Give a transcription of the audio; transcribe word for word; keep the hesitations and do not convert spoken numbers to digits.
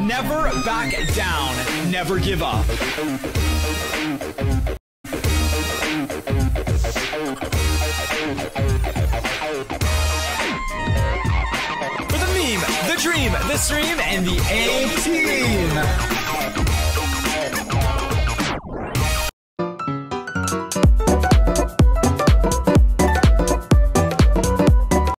never back down. Never give up. For the meme, the dream, the stream, and the A team.